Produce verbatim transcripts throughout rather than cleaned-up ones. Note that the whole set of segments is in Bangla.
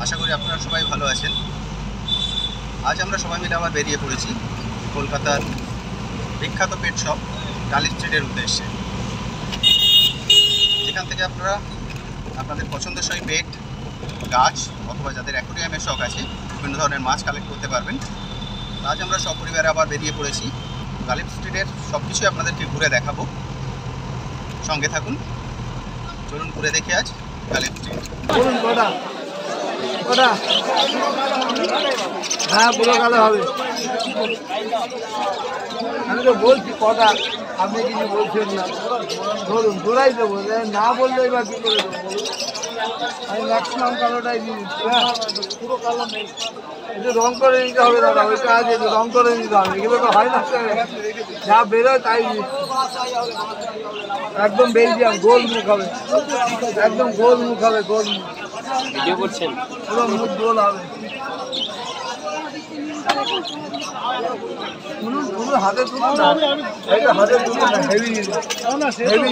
আশা করি আপনারা সবাই ভালো আছেন। আজ আমরা সবাই মিলে আবার বেরিয়ে পড়েছি কলকাতার বিখ্যাত পেট শপ টালি স্ট্রিটের উদ্দেশ্যে, যেখান থেকে আপনারা আপনাদের পছন্দসই পেট, গাছ অথবা যাদের অ্যাকোয়ারিয়ামের শখ আছে বিভিন্ন ধরনের মাছ কালেক্ট করতে পারবেন। আজ আমরা সপরিবারে আবার বেরিয়ে পড়েছি। গালিব স্ট্রিটের সব কিছুই আপনাদেরকে ঘুরে দেখাবো, সঙ্গে থাকুন। চলুন ঘুরে দেখে আজ গালিব স্ট্রিট। হ্যাঁ পুরো কালো হবে। আমি তো বলছি কটা, আপনি কিছু বলছেন না। ধরুন ঘোরাই দেবো, না বললে এবার কী করে দেবো বলুন। আমি ম্যাক্সিমাম কালোটাই দিয়ে দিচ্ছি। হ্যাঁ পুরো কালো নেই, একটু রং করে নিতে হবে দাদা, ওই কাজ একটু রং করে নিতে হবে, এগুলো তো হয় না। যা বেরোয় তাই একদম বেলজিয়াম গোল মুখ হবে, একদম গোল মুখ হবে, গোল মুখ। ভিডিও করছেন? পুরো মুখ গোল হবে। তুলুন তুলুন, হাতে তুলুন না, এইটা হাতে তুলুন না, হেভি হেভি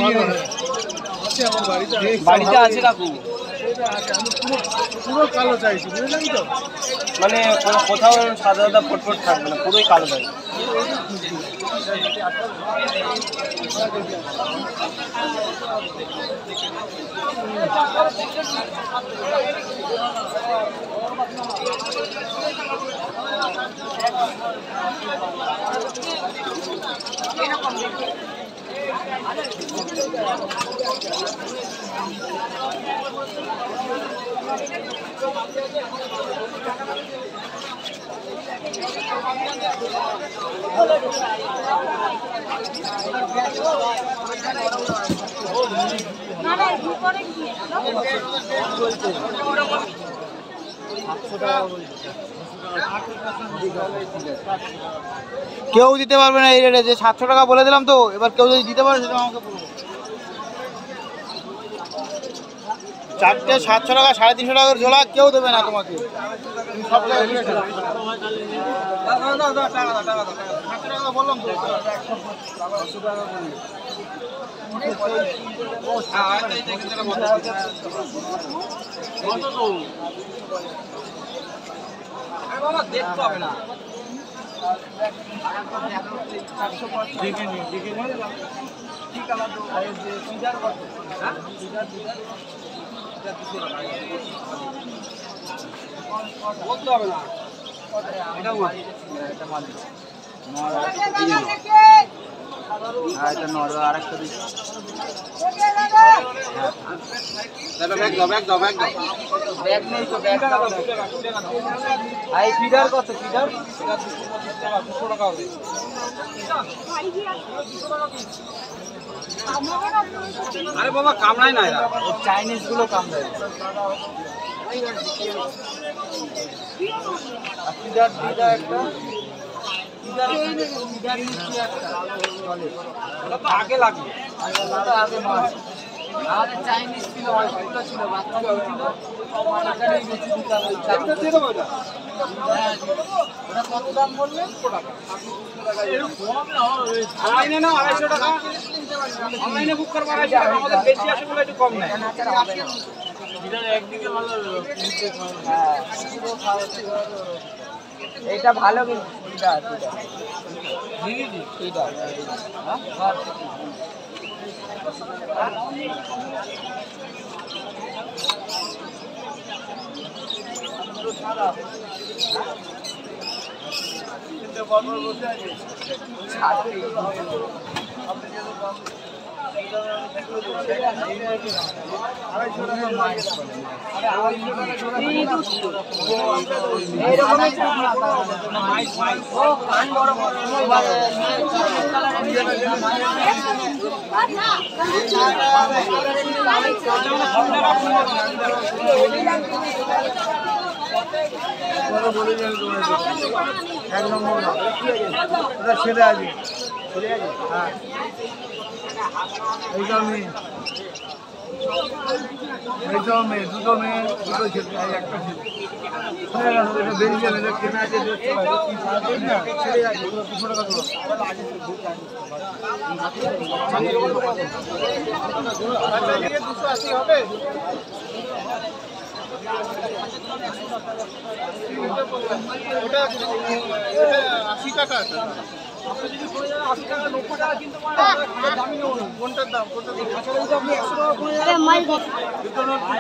বাড়িতে আছে কাকু, পুরো কালো চাইছি, বুঝলেন তো? মানে কোথাও সাদা সাদা ফটফট থাকবে না, পুরোই কালো থাকবে। কেউ দিতে পারবে না এই রেটে, যে সাতশো টাকা বলে দিলাম তো, এবার কেউ যদি দিতে পারে সেটা আমাকে বলবো। চারটে সাতশো টাকা, সাড়ে তিনশো টাকার ঝোলা কেউ দেবে না তোমাকে। তুমি সব জায়গায় বললাম তো দেখতে হবে না। দেখে নি দেখে কি কালার বলতে হবে না, এটা মাল, এটা মাল। হ্যাঁ এটা নর্দ, আর একটা দিচ্ছি। ব্যাগ দাও, ব্যাগ দাও, ব্যাগ দাও। ব্যাগ নেই তো, ব্যাগ দাও। এই ফিডার কত? ফিডার এটা দুশো পঁচিশ টাকা, দুশো টাকা হবে। আরে বাবা কামড়ায় না এরা, চাইনিজ গুলো কামড়ায়। ফিডার ফিডার একটা আগে লাগবে, আগে মাছ। আমাদের চাইনিজ ছিল, অনেকগুলো ছিল, বাচ্চা ছিল। ওটা কত দাম বললেন? অনলাইনে না আড়াইশো টাকা, অনলাইনে বুক করবো আড়াইশো টাকা, আমাদের বেশি আসে বলে একটু কম নেয়। একদিকে ভালো, এইটা ভালো কিন্তু এটা এটা এক নম্বর না, ওটা ছেড়ে আছে, হ্যাঁ এইটা মেয়ে, এইটাও মেয়ে, দুটো মেয়ে, দুটো ছেলে, একটা ছেলে। এটা বেরিয়ে এটা কেনা আছে, ছেড়ে আছে, দুশো টাকা দেবো। দুশো আশি হবে। ওটা আশি টাকা আছে। আপনি যদি পড়ে যান আশি টাকা নব্বই টাকা কিনতে পারেন দামি নেব না। কোনটার দাম কোনটার দাম? তাছাড়া যদি আপনি একশো টাকা পড়ে যান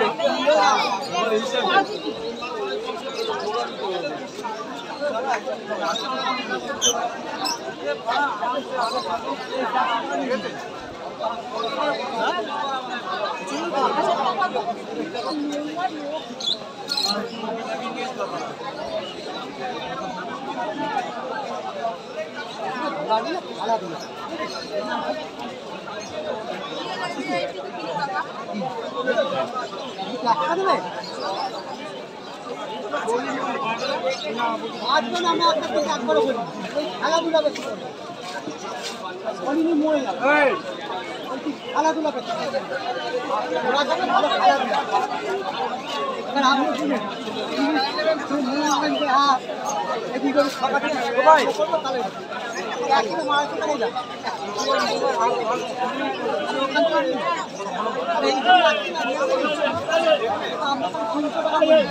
আজকে আমি আপনাকে একবার বলি ওই খেলাধুলা বেশি করবে অলিনি মরে যাবে খেলাধুলা বেশি করবে ওরা যাবে ভালো খেলাধুলা এবার আপনি শুনুন মনে হবেন যে হ্যাঁ এদিকে করে সকালে সবাই একসাথে মারা চলে যাবে আমরা তো তিনশো টাকা বলি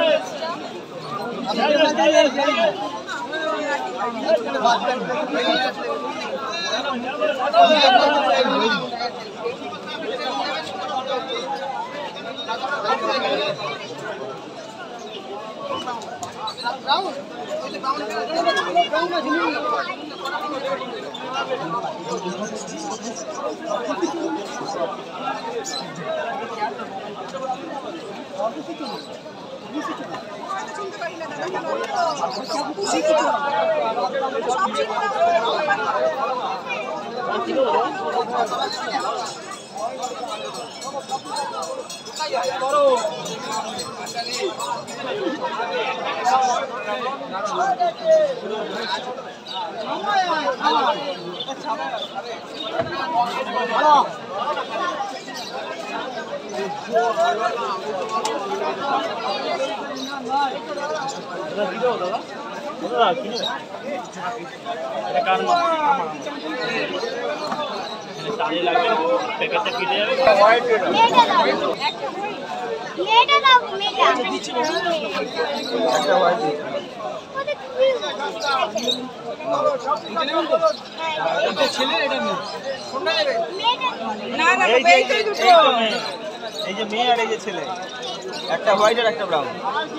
এই যে মেয়ে আর এই যে ছেলে, একটা হোয়াইট আর একটা ব্রাউন।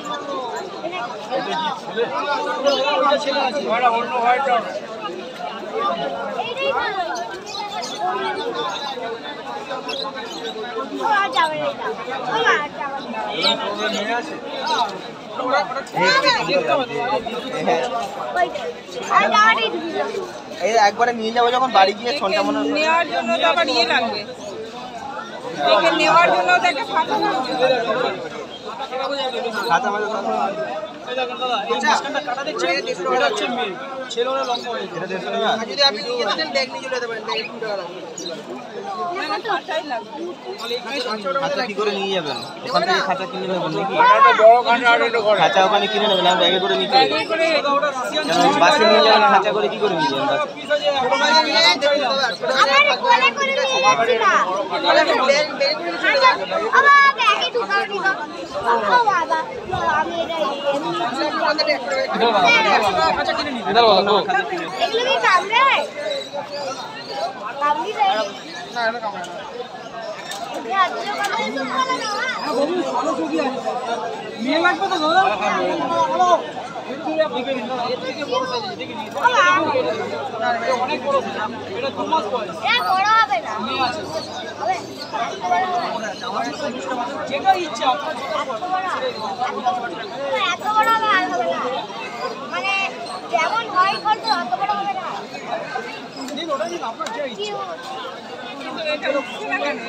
অন্য হোয়াইট এই একবারে নিয়ে যাবো যখন বাড়ি গিয়ে ছনটা মনে নেওয়ার জন্য তো আবার ইয়ে লাগবে, দেখে নেওয়ার জন্য তো একটা ফাঁকা লাগবে। খাতা মাঝে যদি আপনি নিয়ে যেতে চান ব্যাগ নিয়ে চলে যেতে পারেন ব্যাগে কুড়ি টাকা লাগবে ফাঁকাই লাগবে। খাতা কি করে নিয়ে যাবেন? ওখান থেকে খাতা কিনে নেবেন নাকি? খাতা ওখানে কিনে নেবেন, আর ব্যাগে করে নিতে ব্যাগে করে হবে। বাসে নিয়ে যাবেন, খাতা করে কি করে নিয়ে যাবেন? আমার কোলে করে নিয়ে যাচ্ছি না বাবা ব্যাগে ঢুকাও দিবা ও বাবা আমি এটা এগুলো কি কামড়ে কামড়ি দেয় না এটা কামড়ে না ইয়া দুটো কামড়ে তো ভালো না মেয়ে লাগবে তো দাদা হ্যালো অনেক বড় এটা দু মাস বয়স, এটা বড় হবে না হবে যেটা ইচ্ছা আপনার এত বড় হবে আর হবে না মানে যেমন হয় করতে অত বড় হবে না দিন ওটা দিন আপনার যে কি কিন্তু এটা হচ্ছে না কেন?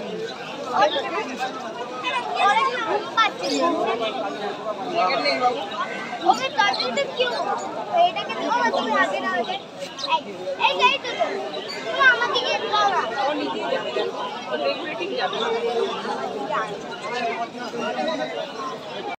ওকে তাড়াতাড়ি কিউ এইটাকে খাওয়া তুমি আগে না আগে এই যাই তো তুমি আমাকে গিয়ে খাওয়া ও নিজে যাবে, রেগুলেটিং যাবে।